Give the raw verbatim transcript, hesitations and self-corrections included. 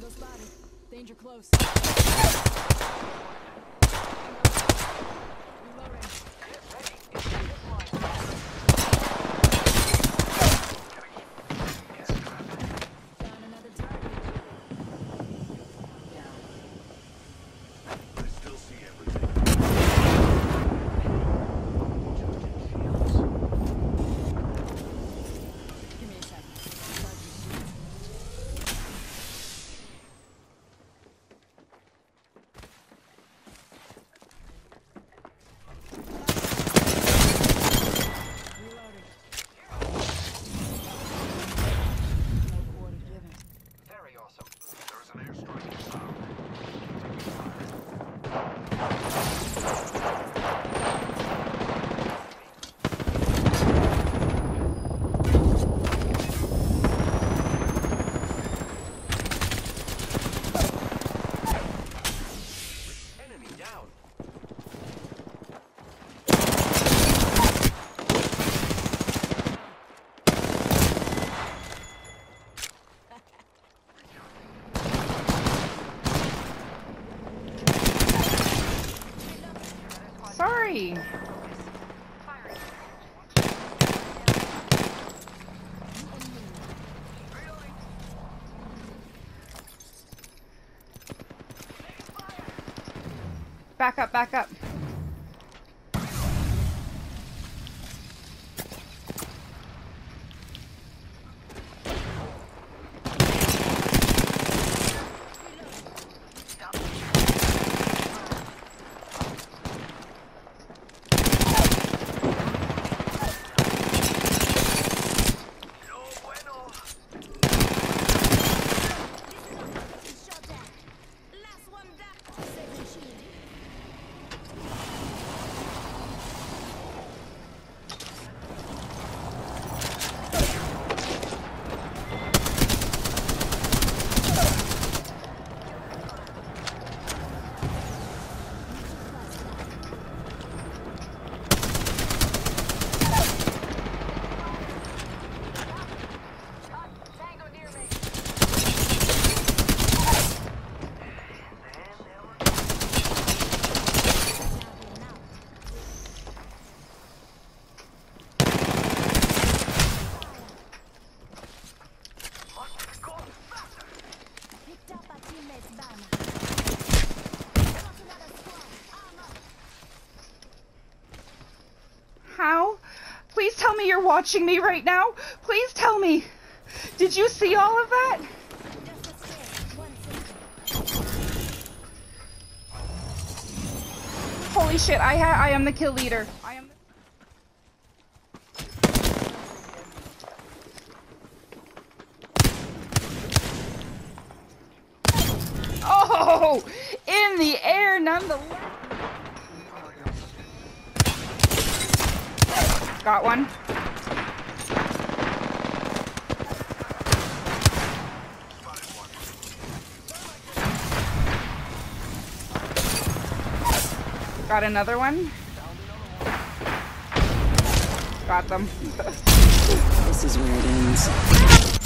Tango spotted. Danger close. Reloading. Found another target. Down. I still see everything. Give me a second. Reloading. No quarter given. Very awesome. There's an airstrike inbound. Enemy down. Sorry. Back up, back up. Tango near me. Picked up a teammate's banner. Got another squad. Arm up. How? Please tell me you're watching me right now. Please tell me. Did you see all of that? Just a scan. One second. Holy shit, I ha I am the kill leader. I am the Oh, in the air nonetheless. Got one. Got another one. Got them. This is where it ends.